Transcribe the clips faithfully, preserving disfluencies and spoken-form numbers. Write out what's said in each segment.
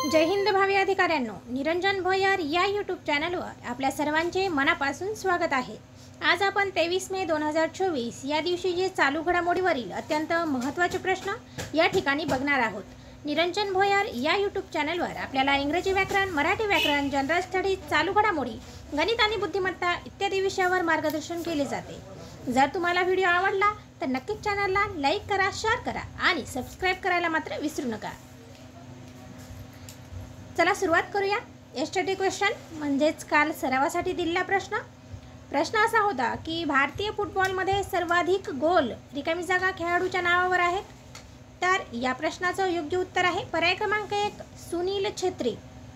जय हिंद भावी अधिकाऱ्यांनो, निरंजन भोयर या यूट्यूब चॅनलवर आपल्या सर्वांचे मनापासून स्वागत आहे। आज आपण तेवीस मे दोन हजार चोवीस या दिवशी जे चालू घडामोडीवरील अत्यंत महत्त्वाचे प्रश्न या ठिकाणी बघणार आहोत। निरंजन भोयर या यूट्यूब चॅनलवर आपल्याला इंग्रजी व्याकरण, मराठी व्याकरण, जनरल स्टडीज, चालू घडामोडी, गणित आणि बुद्धिमत्ता इत्यादी विषयावर मार्गदर्शन केले जाते। जर तुम्हाला व्हिडिओ आवडला तर नक्कीच चॅनलला लाईक करा, शेअर करा आणि सबस्क्राइब करायला मात्र विसरू नका। चला सुरुवात करूया। यस्टरडे क्वेश्चन म्हणजेच काल सरावासाठी दिलेला प्रश्न प्रश्न असा होता की भारतीय फुटबॉलमध्ये सर्वाधिक गोल रिकामी जागा खेळाडूच्या नावावर आहेत। तर या प्रश्नाचं योग्य उत्तर आहे पर्याय क्रमांक एक सुनील छेत्री।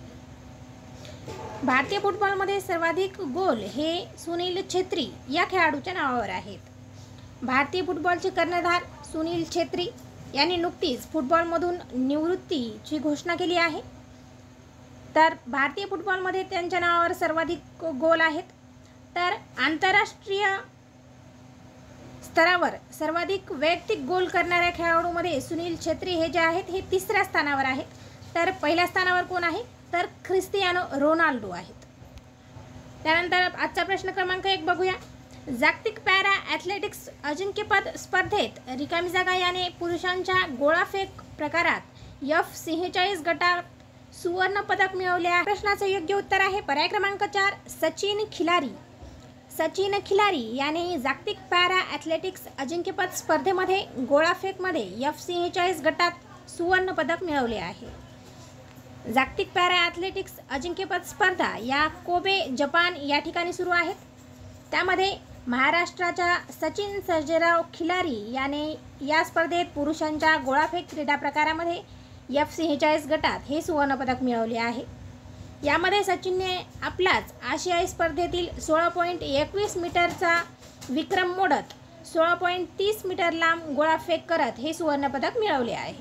भारतीय फुटबॉलमध्ये सर्वाधिक गोल हे सुनील छेत्री या खेळाडूच्या नावावर आहेत। भारतीय फुटबॉलचे कर्णधार सुनील छेत्री यांनी नुकतीच फुटबॉलमधून निवृत्तीची घोषणा केली आहे। तर भारतीय फुटबॉलमध्ये त्यांच्या नावावर सर्वाधिक गोल आहेत। तर आंतरराष्ट्रीय स्तरावर सर्वाधिक वैयक्तिक गोल करणाऱ्या खेळाडूंमध्ये सुनील छेत्री हे जे आहेत हे तिसऱ्या स्थानावर आहेत। तर पहिल्या स्थानावर कोण आहे तर ख्रिस्टियानो रोनाल्डो आहेत। त्यानंतर आजचा प्रश्न क्रमांक एक बघूया। जागतिक पॅरा ॲथलेटिक्स अजिंक्यपद स्पर्धेत रिकामी जागा याने पुरुषांच्या गोळाफेक प्रकारात एफ सेहेचाळीस गटात सुवर्ण पदक मिळवले आहे। प्रश्नाचं योग्य उत्तर आहे पर्याय क्रमांक चार सचिन खिलारी। सचिन खिलारी याने जागतिक पॅरा ॲथलेटिक्स अजिंक्यपद स्पर्धेमध्ये गोळाफेकमध्ये एफ सेहेचाळीस गटात सुवर्ण पदक मिळवले आहे। जागतिक पॅरा ॲथलेटिक्स अजिंक्यपद स्पर्धा या कोबे जपान या ठिकाणी सुरू आहेत। त्यामध्ये महाराष्ट्राच्या सचिन सर्जेराव खिलारी याने या स्पर्धेत पुरुषांच्या गोळाफेक क्रीडा प्रकारामध्ये एफ सेहेचाळीस गटात हे सुवर्ण पदक मिळवले आहे। यामध्ये सचिनने आपलाच आशियाई स्पर्धेतील सोळा पॉईंट एकवीस मीटरचा विक्रम मोडत सोळा पॉईंट तीस मीटर लांब गोळाफेक करत हे सुवर्ण पदक मिळवले आहे।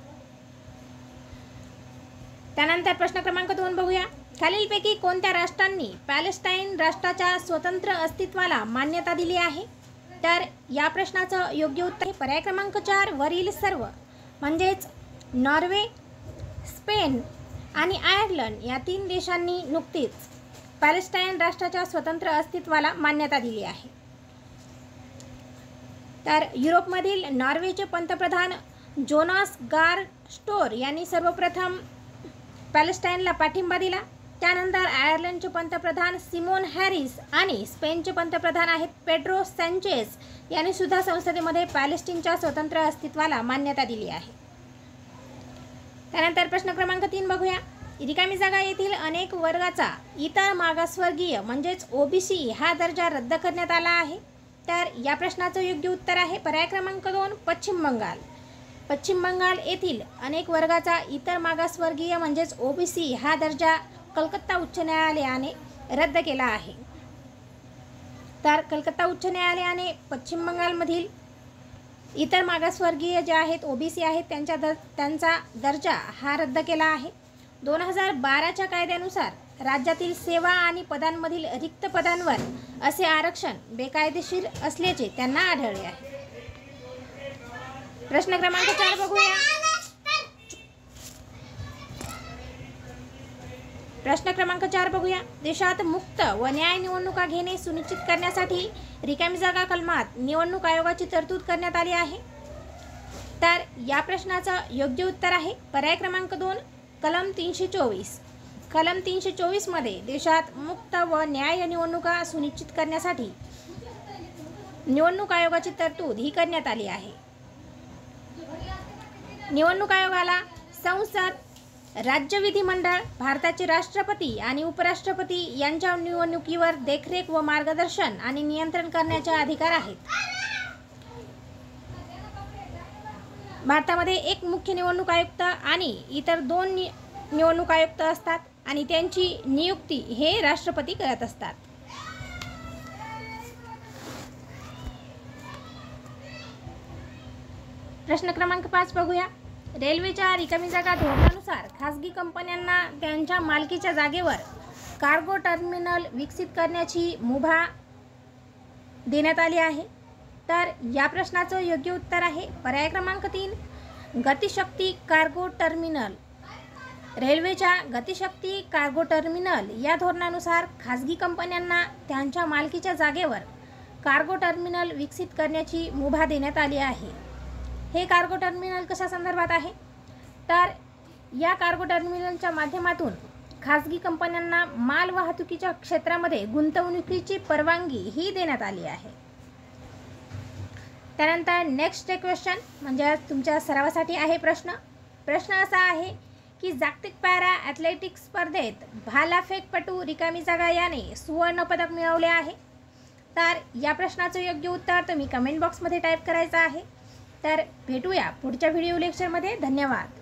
त्यानंतर प्रश्न क्रमांक दोन बघूया। खालीलपैकी कोणत्या राष्ट्रांनी पॅलेस्टाईन राष्ट्राच्या स्वतंत्र अस्तित्वाला मान्यता दिली आहे। तर या प्रश्नाचं योग्य उत्तर पर्याय क्रमांक चार वरील सर्व म्हणजेच नॉर्वे, स्पेन आणि आयर्लंड या तीन देशांनी नुकतीच पॅलेस्टाईन राष्ट्राच्या स्वतंत्र अस्तित्वाला मान्यता दिली आहे। तर युरोपमधील नॉर्वेचे पंतप्रधान जोनास गार स्टोर यांनी सर्वप्रथम पॅलेस्टाईनला पाठिंबा दिला। त्यानंतर आयर्लंडचे पंतप्रधान सिमोन हॅरिस आणि स्पेनचे पंतप्रधान आहेत पेड्रो सँचेज यांनी सुद्धा संसदेमध्ये पॅलेस्टाईनच्या स्वतंत्र अस्तित्वाला मान्यता दिली आहे। त्यानंतर प्रश्न क्रमांक तीन बघूया। रिकामी जागा येथील अनेक वर्गाचा इतर मागासवर्गीय म्हणजेच ओबीसी हा दर्जा रद्द करण्यात आला आहे। तर या प्रश्नाचं योग्य उत्तर आहे पर्याय क्रमांक दोन पश्चिम बंगाल। पश्चिम बंगाल येथील अनेक वर्गाचा इतर मागासवर्गीय म्हणजेच ओबीसी हा दर्जा कलकत्ता उच्च न्यायालयाने रद्द केला आहे। तर कलकत्ता उच्च न्यायालयाने पश्चिम बंगालमधील इतर मागासवर्गीय जे आहेत ओबीसी आहेत त्यांच्या दर त्यांचा दर्जा हा रद्द केला आहे। दोन हजार बाराच्या कायद्यानुसार राज्यातील सेवा आणि पदांमधील रिक्त पदांवर असे आरक्षण बेकायदेशीर असल्याचे त्यांना आढळले आहे। प्रश्न क्रमांक चार बघूया। प्रश्न क्रमांक चार बघूया। देशात मुक्त व न्याय निवडणुका घेणे सुनिश्चित करण्यासाठी रिकामी जागा कलमात निवडणूक आयोगाची तरतूद करण्यात आली आहे। तर या प्रश्नाचं योग्य उत्तर आहे पर्याय क्रमांक दोन कलम तीनशे चोवीस। कलम तीनशे चोवीस मध्ये देशात मुक्त व न्याय निवडणुका सुनिश्चित करण्यासाठी निवडणूक आयोगाची तरतूद ही करण्यात आली आहे। निवडणूक आयोगाला संसद, राज्य विधिमंडळ, भारताचे राष्ट्रपती आणि उपराष्ट्रपती यांच्या निवडणुकीवर देखरेख व मार्गदर्शन आणि नियंत्रण करण्याचे अधिकार आहेत। भारतामध्ये एक मुख्य निवडणूक आयुक्त आणि इतर दोन निवडणूक आयुक्त असतात आणि त्यांची नियुक्ती हे राष्ट्रपती करत असतात। प्रश्न क्रमांक पाच बघूया। रेल्वेच्या रिकामी जागा धोरणानुसार खासगी कंपन्यांना त्यांच्या मालकीच्या जागेवर कार्गो टर्मिनल विकसित करण्याची मुभा देण्यात आली आहे। तर या प्रश्नाचं योग्य उत्तर आहे पर्याय क्रमांक तीन गतिशक्ती कार्गो टर्मिनल। रेल्वेच्या गतिशक्ती कार्गो टर्मिनल या धोरणानुसार खाजगी कंपन्यांना त्यांच्या मालकीच्या जागेवर कार्गो टर्मिनल विकसित करण्याची मुभा देण्यात आली आहे. हे कार्गो टर्मिनल कशा संदर्भात आहे, तर या कार्गो टर्मिनलच्या माध्यमातून खाजगी कंपन्यांना माल वाहतुकीच्या क्षेत्रामध्ये गुंतवणुकीची परवानगी ही देण्यात आली आहे. त्यानंतर नेक्स्ट क्वेश्चन म्हणजे तुमच्या सरावासाठी आहे प्रश्न. प्रश्न असा आहे की जागतिक पॅरा ॲथलेटिक्स स्पर्धेत भालाफेकपटू रिकामी जागा याने सुवर्णपदक मिळवले आहे. तर या प्रश्नाचं योग्य उत्तर तुम्ही कमेंट बॉक्समध्ये टाईप करायचं आहे. तर भेटूया पुढच्या व्हिडिओ लेक्चरमध्ये. धन्यवाद.